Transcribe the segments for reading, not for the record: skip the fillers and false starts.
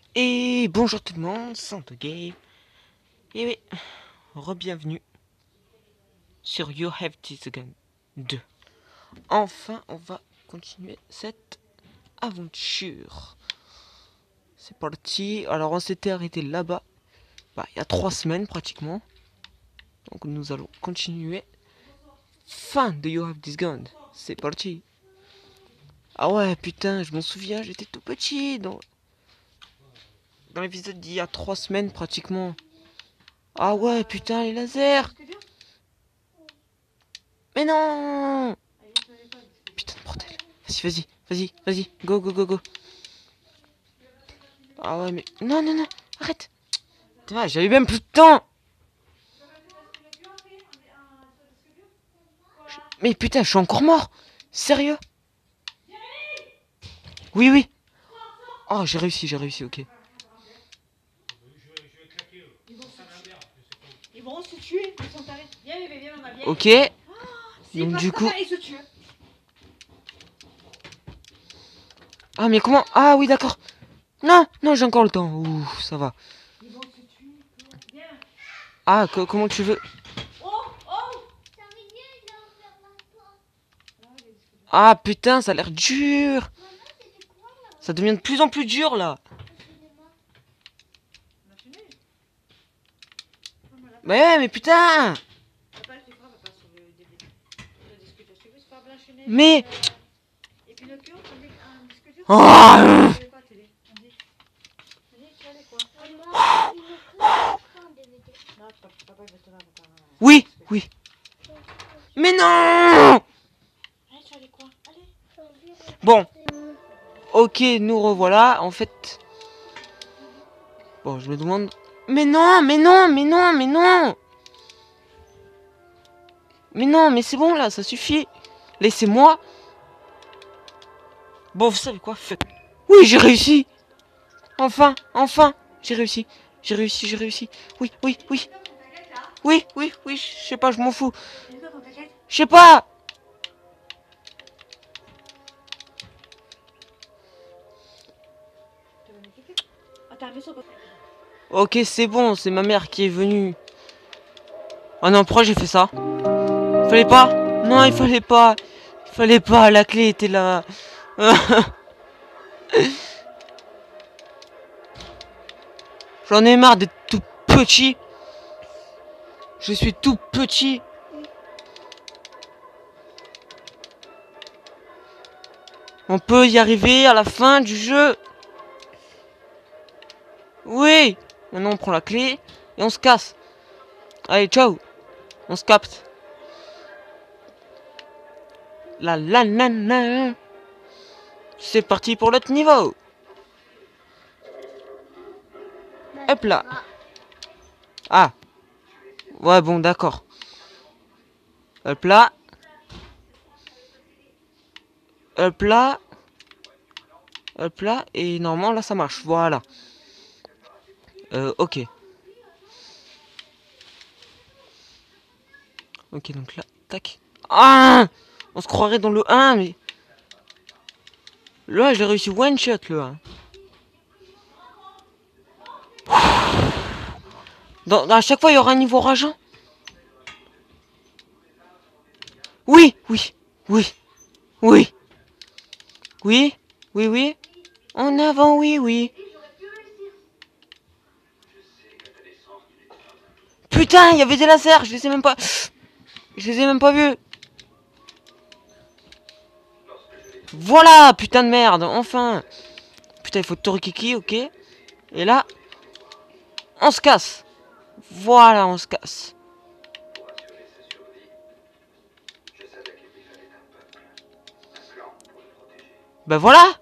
Et bonjour tout le monde, Santo Game. Et oui, re-bienvenue sur You Have This Gun 2. Enfin, on va continuer cette aventure. C'est parti. Alors, on s'était arrêté là-bas, il y a 3 semaines pratiquement. Donc, nous allons continuer. Fin de You Have This Gun. C'est parti. Ah ouais, putain, je m'en souviens, j'étais tout petit dans l'épisode d'il y a 3 semaines pratiquement. Ah ouais, putain, les lasers. Mais non! Putain de bordel. Vas-y, go. Ah ouais, mais... Non, arrête. Putain, j'avais même plus de temps. Mais putain, je suis encore mort. Sérieux? Oui. Oh, j'ai réussi, ok. Ils vont se tuer, ils sont tarés. Viens, on a bien. Ok. Donc du coup... Ils se tuent. Ah, mais comment... Ah oui, d'accord. Non, j'ai encore le temps. Ouh, ça va. Ils vont se tuer. Viens. Ah, comment tu veux... Oh. Ah, putain, ça a l'air dur. Ça devient de plus en plus dur, là. Mais putain. Mais... Oh. Oui. Mais non. Bon. Ok, nous revoilà. En fait... Bon, je me demande... Mais non. Mais non, mais c'est bon, là, ça suffit. Laissez-moi. Bon, vous savez quoi? Oui, j'ai réussi. Enfin. J'ai réussi. Oui. Je sais pas, je m'en fous. Je sais pas. Ok, c'est bon, c'est ma mère qui est venue. Oh non, pourquoi j'ai fait ça? Fallait pas? Non, il fallait pas. La clé était là. J'en ai marre d'être tout petit. Je suis tout petit. On peut y arriver à la fin du jeu. Oui. Maintenant on prend la clé et on se casse. Allez, ciao. On se capte. La. C'est parti pour l'autre niveau. Hop là. Ah. Ouais, bon, d'accord. Hop là. Et normalement, là, ça marche. Voilà. Ok. Ok, donc là, tac. Ah. On se croirait dans le 1, mais... Là, j'ai réussi one shot, le 1. À chaque fois, il y aura un niveau rageant. Oui. En avant, oui. Putain, il y avait des lasers, je les ai même pas vus. Voilà, putain de merde, enfin. Putain, il faut Torikiki, ok. Et là, on se casse. Voilà, on se casse. Ben voilà.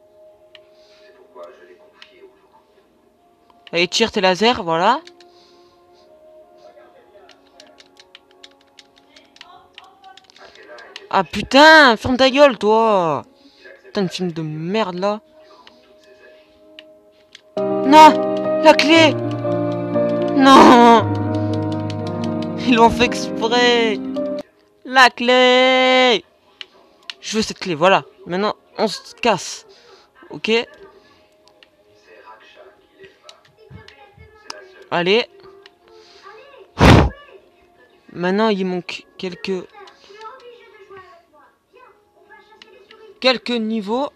Allez, tire tes lasers, voilà. Ah putain, ferme ta gueule, toi. Putain de film de merde, là. Non, la clé. Non. Ils l'ont fait exprès. La clé. Je veux cette clé, voilà. Maintenant, on se casse. Ok. Allez. Maintenant, il manque quelques niveaux.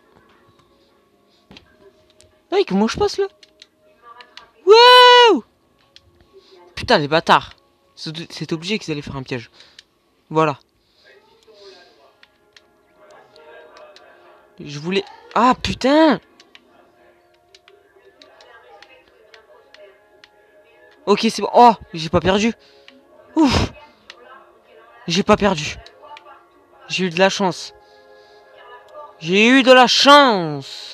Oui, comment je passe là? Wouh! Putain, les bâtards. C'est obligé qu'ils allaient faire un piège. Voilà. Je voulais... Ah, putain! Ok, c'est bon. Oh, j'ai pas perdu. Ouf! J'ai pas perdu. J'ai eu de la chance. J'ai eu de la chance.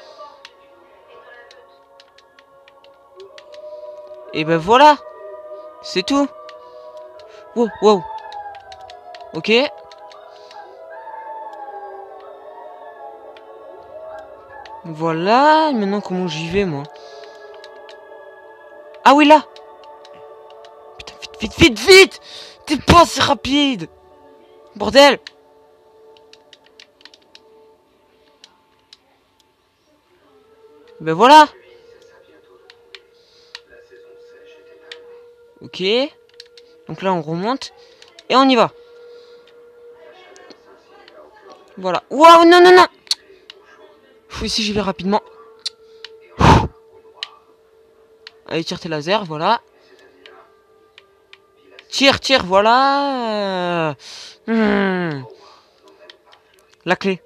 Et ben voilà. C'est tout. Wow, wow. Ok. Voilà. Maintenant, comment j'y vais, moi? Ah oui, là. Putain, vite, vite, vite, vite. T'es pas si rapide. Bordel. Ben voilà. Ok. Donc là, on remonte. Et on y va. Voilà. Waouh, non, non, non. Ici, j'y vais rapidement. Allez, tire tes lasers, voilà. Tire, tire, voilà. La clé.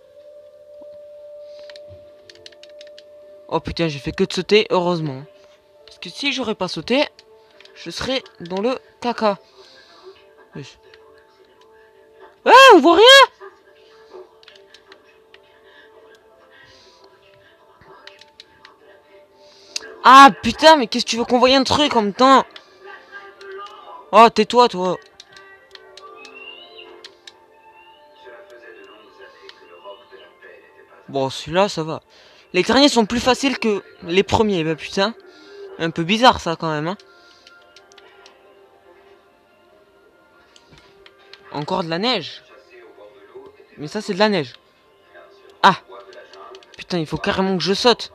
Oh putain, j'ai fait que de sauter, heureusement. Parce que si j'aurais pas sauté, je serais dans le caca. Ah, on voit rien. Ah putain, mais qu'est-ce que tu veux qu'on voie un truc en même temps? Oh, tais-toi, toi. Bon, celui-là, ça va. Les derniers sont plus faciles que les premiers, bah putain. Un peu bizarre ça quand même, hein. Encore de la neige. Mais ça, c'est de la neige. Ah. Putain, il faut carrément que je saute.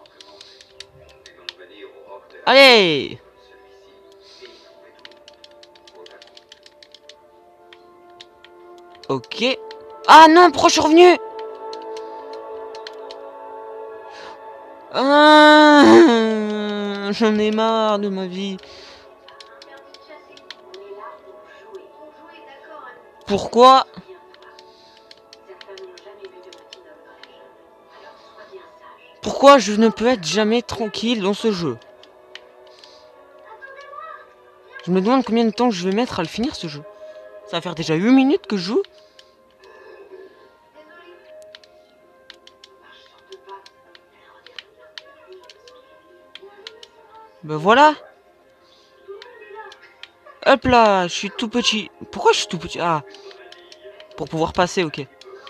Allez. Ok. Ah non, pourquoi je suis revenu? Ah, j'en ai marre de ma vie. Pourquoi? Pourquoi je ne peux être jamais tranquille dans ce jeu? Je me demande combien de temps je vais mettre à le finir ce jeu. Ça va faire déjà 8 minutes que je joue. Ben voilà. Hop là, je suis tout petit. Pourquoi je suis tout petit? Ah. Pour pouvoir passer, ok.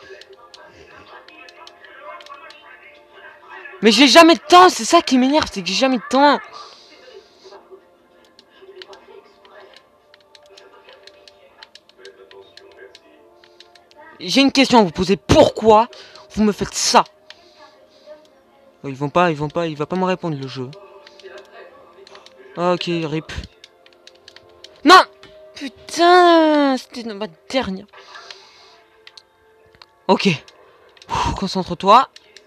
Mais j'ai jamais de temps, c'est ça qui m'énerve, c'est que j'ai jamais de temps. J'ai une question à vous poser. Pourquoi vous me faites ça? Oh, il va pas me répondre le jeu. Ok, rip. Non! Putain, c'était ma dernière. Ok. Concentre-toi.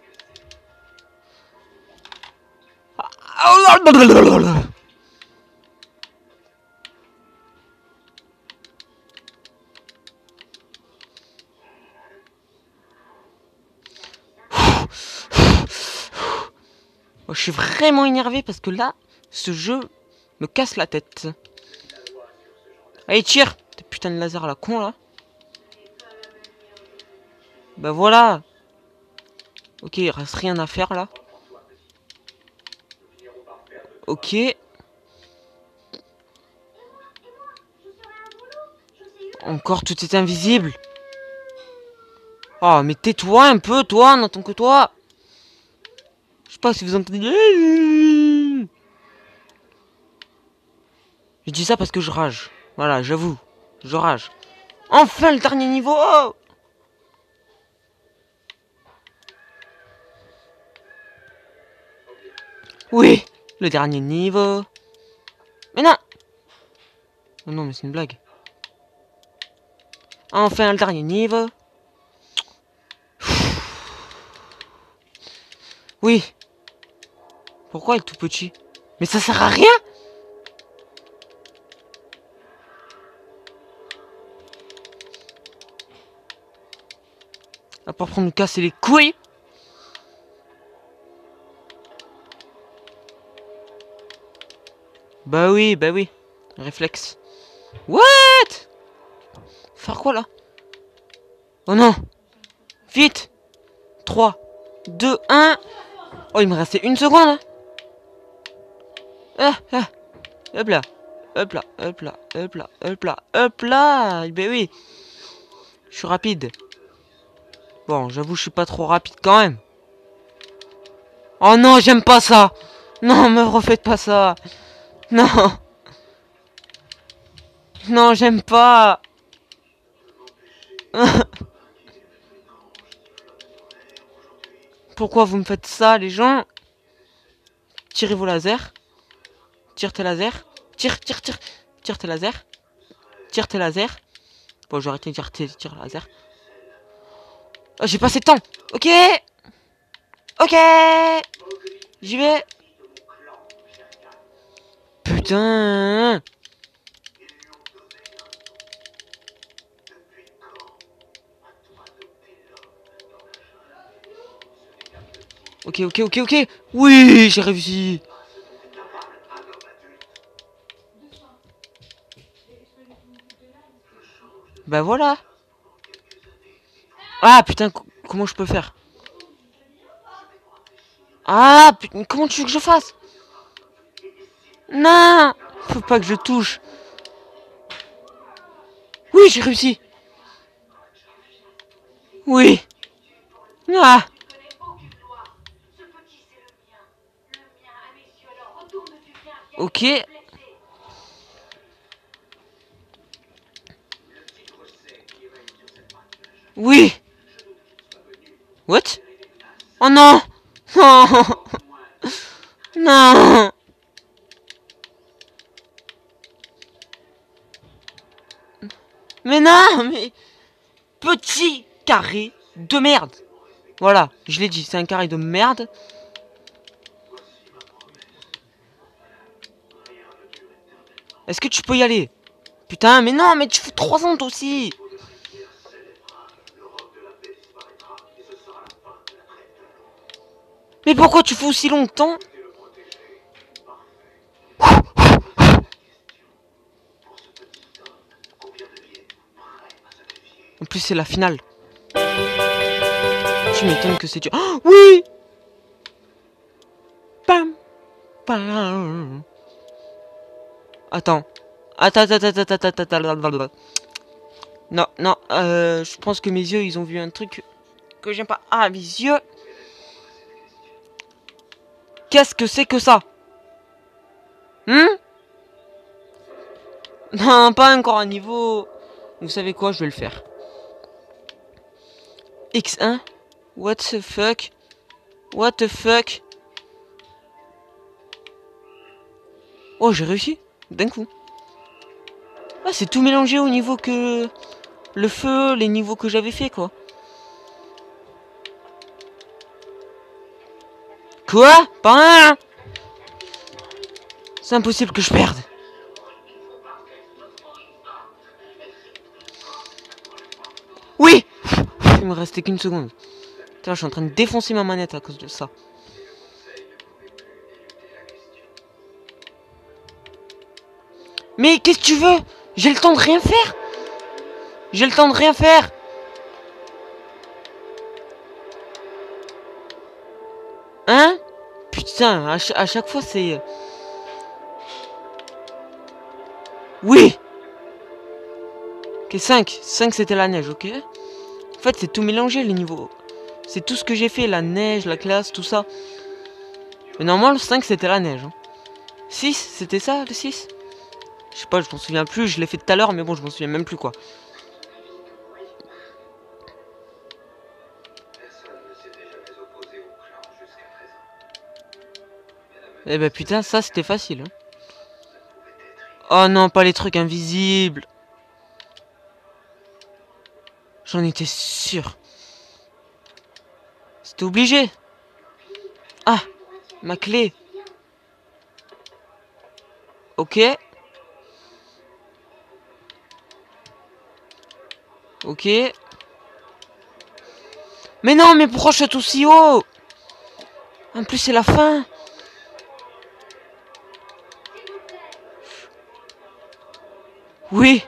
Je suis vraiment énervé parce que là, ce jeu me casse la tête. Allez, tire! Tes putains de laser à la con là. Bah voilà. Ok, il reste rien à faire là. Ok. Encore tout est invisible. Oh, mais tais-toi un peu, toi, n'entends que toi. Je sais pas si vous entendez. Je dis ça parce que je rage. Voilà, j'avoue. Je rage. Enfin le dernier niveau. Oh, oui, le dernier niveau. Mais non! Oh non, mais c'est une blague. Enfin, le dernier niveau. Oui. Pourquoi il est tout petit? Mais ça sert à rien! À part prendre nous casser les couilles. Bah oui, bah oui. Réflexe. What? Faire quoi là? Oh non! Vite! 3, 2, 1. Oh, il me restait une seconde. Hein. Ah, ah. Hop là. Hop là, hop là, hop là, hop là, hop là. Ben oui. Je suis rapide. Bon, j'avoue, je suis pas trop rapide quand même. Oh non, j'aime pas ça. Non, me refaites pas ça. Non. Non, j'aime pas. Pourquoi vous me faites ça, les gens? Tirez vos lasers. Tire tes lasers. Tire, tire, tire. Tire tes lasers. Tire tes lasers. Bon, j'ai arrêté de dire tire laser. Oh, j'ai passé de temps. Ok. Ok. J'y vais. Putain. Ok, ok, ok, ok. Oui, j'ai réussi. Bah voilà. Ah putain, comment je peux faire? Ah putain, comment tu veux que je fasse? Non. Faut pas que je touche. Oui, j'ai réussi. Oui. Ah. Ok. Oui. What? Oh non. Non. Non. Mais non, mais... Petit carré de merde. Voilà, je l'ai dit, c'est un carré de merde. Est-ce que tu peux y aller? Putain, mais non, mais tu fais 3 ans toi aussi. Mais pourquoi tu fais aussi longtemps? En plus, c'est la finale. Tu m'étonnes que c'est dur. Oh, oui. Pam, pam. Attends. Attends. Non, non, je pense que mes yeux, ils ont vu un truc que j'aime pas. Ah, mes yeux. Qu'est-ce que c'est que ça? Non, pas encore un niveau. Vous savez quoi, je vais le faire. X1. What the fuck? What the fuck? Oh, j'ai réussi. D'un coup. Ah, c'est tout mélangé au niveau que... Le feu, les niveaux que j'avais fait, quoi. Quoi? Pas un. C'est impossible que je perde. Oui. Il me restait qu'une seconde. Putain, je suis en train de défoncer ma manette à cause de ça. Mais qu'est-ce que tu veux? J'ai le temps de rien faire. J'ai le temps de rien faire. Hein? Putain, à chaque fois c'est... Oui. Ok, 5. 5 c'était la neige, ok? En fait, c'est tout mélangé les niveaux. C'est tout ce que j'ai fait, la neige, la classe, tout ça. Mais normalement, le 5 c'était la neige. Hein. 6, c'était ça, le 6? Je sais pas, je m'en souviens plus, je l'ai fait tout à l'heure, mais bon, je m'en souviens même plus, quoi. Eh ben putain, ça c'était facile. Hein. Oh non, pas les trucs invisibles. J'en étais sûr. C'était obligé. Ah, ma clé. Ok. Ok. Mais non, mais pourquoi je suis aussi haut? En plus, c'est la fin. Oui.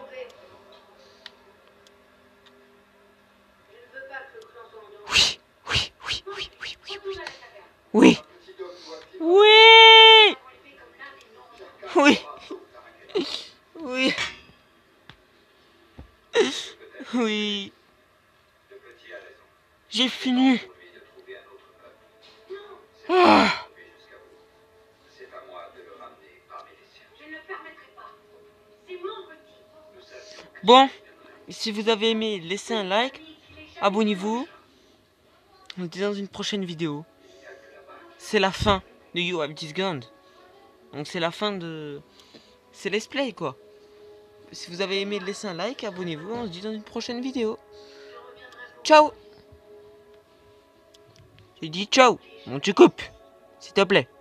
Oui, oui, oui, oui, oui, oui, oui. Oui. Oui. Oui. Oui. Oui. J'ai fini. Ah. Bon, si vous avez aimé, laissez un like, abonnez-vous. On se dit dans une prochaine vidéo. C'est la fin de You Have This Gun. Donc c'est la fin de... C'est let's play quoi. Si vous avez aimé, laissez un like, abonnez-vous. On se dit dans une prochaine vidéo. Ciao. J'ai dit ciao. Bon, tu coupes. S'il te plaît.